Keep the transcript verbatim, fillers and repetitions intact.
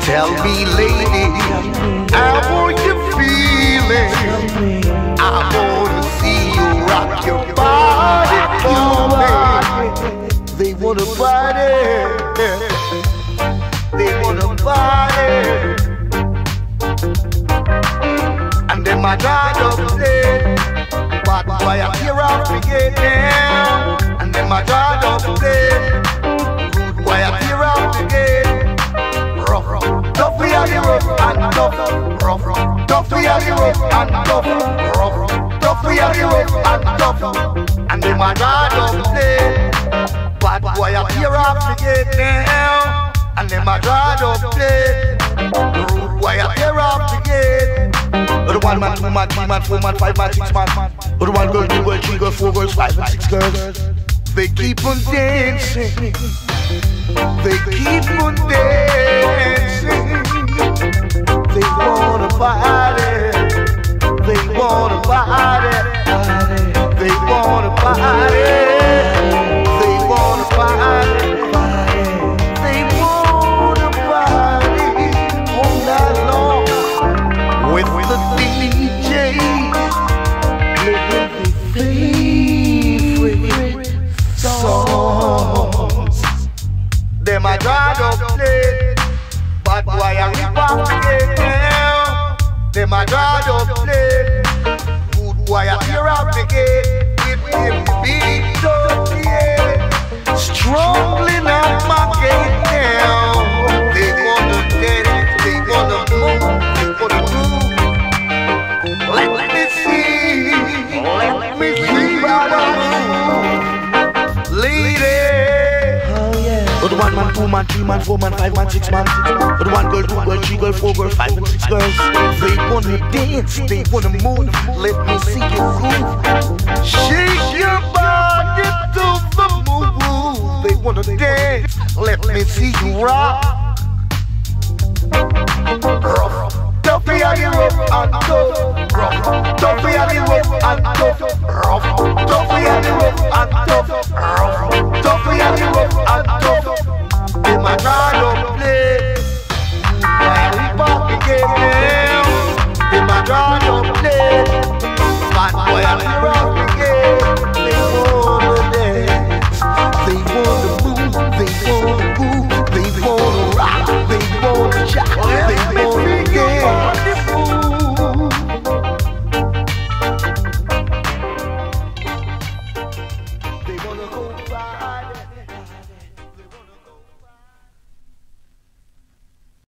Tell me, lady, how are you feeling? I wanna see you rock your body for me. They wanna party, they wanna party, and then my daughter play. But boy, I hear off to get down, and then my daughter play. Rude boy, I hear off to get rough, rough. Tough we are the rough and tough, rough, rough. Tough we are the rough and tough, rough, rough. Tough we are the rough and tough, and then my daughter play. Bad boy, I hear off to get down, and then my daughter play. Rude boy, I hear off to get. The one man, two man, three man, four man, five man, six man. The one girl, two girl, three girl, four girls, five and six girls. They keep on dancing. They keep on dancing. They wanna party. They wanna party. They wanna party. They wanna party. They wanna party all night long with the D J playing favorite songs. Them I try to play, but why I rip off again now? Them I try to play, good why I hear out again. With him beat up, yeah, strongly not my gate now. They gonna dance, they gonna move, they gonna move. Let me see, let me see what I move, lady. But one man, two man, three man, four man, five man, six man. But one girl, two girl, three girl, four girl, five and six girls. They wanna dance, they wanna move. Let me see you groove. Shake your body to the move. They wanna dance. Let me see you rock. Rough, tough we are the rough and tough. Rough, tough we are the rough and tough. Rough, tough we are the rough and tough. Rough, tough we are the rough and tough. They my try to play, why we back again now? They my try to play, bad boy.